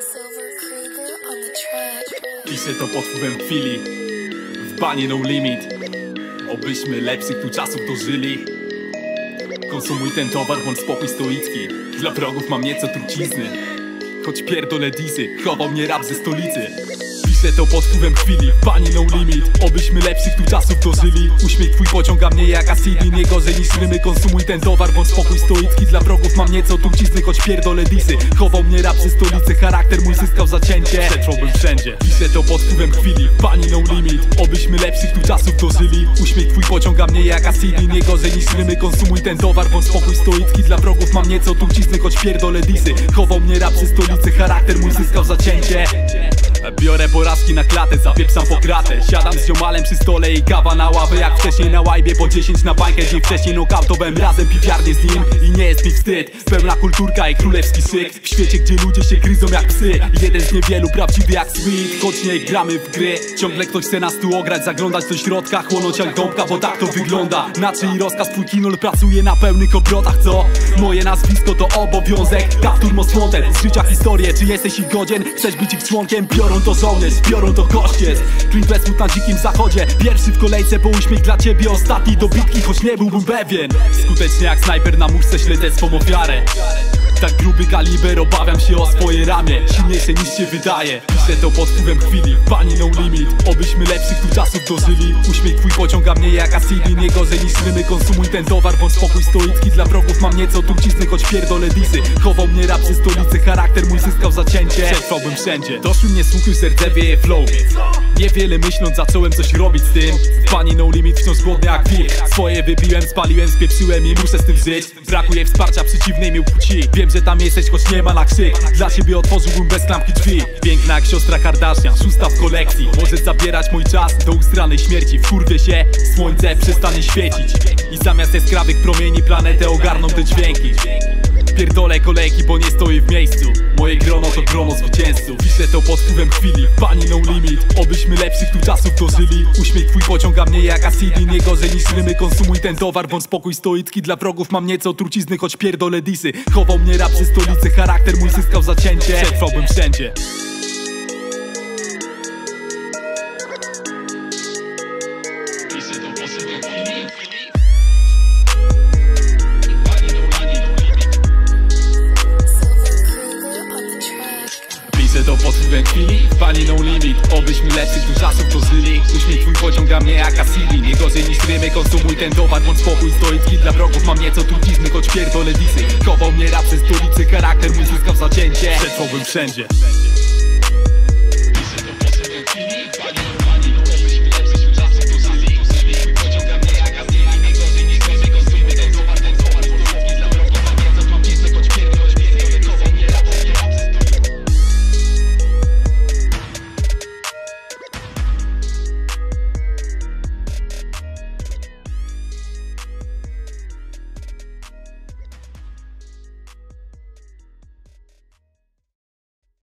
Piszę to pod wpływem chwili, w banie no limit. Obyśmy lepszych tu czasów dożyli. Konsumuj ten towar, bądź spokój stoicki. Dla wrogów mam nieco trucizny, choć pierdolę disy, chował mnie rap ze stolicy. Piszę to pod wpływem chwili, w banie no limit. Obyśmy lepszych tu czasów dożyli. Uśmiech twój pociąga mnie jak acidi, nie gorzej niż rymy. Konsumuj ten towar, bądź spokój stoicki. Dla wrogów mam nieco trucizny, choć pierdolę disy, chował mnie rap ze stolicy. Charakter mój zyskał zacięcie, przetrwałbym wszędzie. Piszę to pod wpływem chwili, w banie no limit. Obyśmy lepszych tu czasów dożyli. Uśmiech twój pociąga mnie jak acidi, nie gorzej niż rymy. Konsumuj ten towar, bądź spokój stoicki. Dla wrogów mam nieco trucizny, choć pierdolę disy, chował mnie rap ze stolicy. Charakter mój zyskał zacięcie. Biorę porażki na klatę, zapieprzam po kratę. Siadam z ziomalem przy stole i kawa na ławę. Jak wcześniej na łajbie, po 10 na bańkę. Dzień wcześniej nokautowałem razem piwiarnie z nim. I nie jest mi wstyd, pełna kulturka i królewski szyk. W świecie, gdzie ludzie się gryzą jak psy. Jeden z niewielu, prawdziwy jak Sweet. Choć nie gramy w gry, ciągle ktoś chce nas tu ograć. Zaglądać do środka, chłonąć jak gąbka, bo tak to wygląda. Na czyj rozkaz twój kinol pracuje na pełnych obrotach, co? Moje nazwisko to obowiązek. Kaptur Mosmonten, z życia historię. Czy jesteś ich godzien? Chcesz być ich członkiem? Biorą to żołnierz, biorą to kościec. Clint Westwood na dzikim zachodzie. Pierwszy w kolejce, bo uśmiech dla ciebie ostatni do bitki, choć nie byłbym pewien. Skutecznie jak snajper na muszce śledzę swą ofiarę. Tak gruby kaliber, obawiam się o swoje ramię. Silniejsze niż się wydaje. Piszę to pod wpływem chwili, w banie no limit. Obyśmy lepszych tu czasów dożyli. Uśmiech twój pociąga mnie jak acidi, nie gorzej niż rymy. Konsumuj ten towar, bądź spokój stoicki. Dla wrogów mam nieco trucizny, choć pierdolę disy, chował mnie rap ze stolicy. Charakter mój zyskał zacięcie, przetrwałbym wszędzie. Doszły mnie słuchy, serce wieje flow. Niewiele myśląc zacząłem coś robić z tym. W banie no limit wciąż głodny jak wilk. Swoje wypiłem, spaliłem, spieprzyłem i muszę z tym żyć. Brakuje wsparcia przeciwnej mi płci. Wiem, że tam jesteś, choć nie ma na krzyk. Dla ciebie otworzyłbym bez klamki drzwi. Piękna jak siostra Kardashian, szósta w kolekcji. Możesz zabierać mój czas do ustranej śmierci. Wkurwię się, słońce przestanie świecić i zamiast jaskrawych promieni planetę ogarną te dźwięki. Pierdolę kolejki, bo nie stoję w miejscu. Moje grono to grono zwycięzców. Piszę to pod wpływem chwili, w banie no limit. Obyśmy lepszych tu czasów dożyli. Uśmiech twój pociąga mnie jak acidi, nie gorzej niż rymy. Konsumuj ten towar, bądź spokój stoicki. Dla wrogów mam nieco trucizny, choć pierdolę disy, chował mnie rap ze stolicy. Charakter mój zyskał zacięcie, przetrwałbym wszędzie. Piszę to pod wpływem chwili. Piszę to pod wpływem chwili, w banie no limit. Obyśmy lepszych tu czasów dożyli. Uśmiech twój pociąga mnie jak acidi, nie gorzej niż rymy. Konsumuj ten towar, bądź spokój stoicki. Dla wrogów mam nieco trucizny, choć pierdolę disy, chował mnie rap ze stolicy. Charakter mój zyskał zacięcie, przetrwałbym wszędzie. Piszę to pod wpływem chwili, w banie no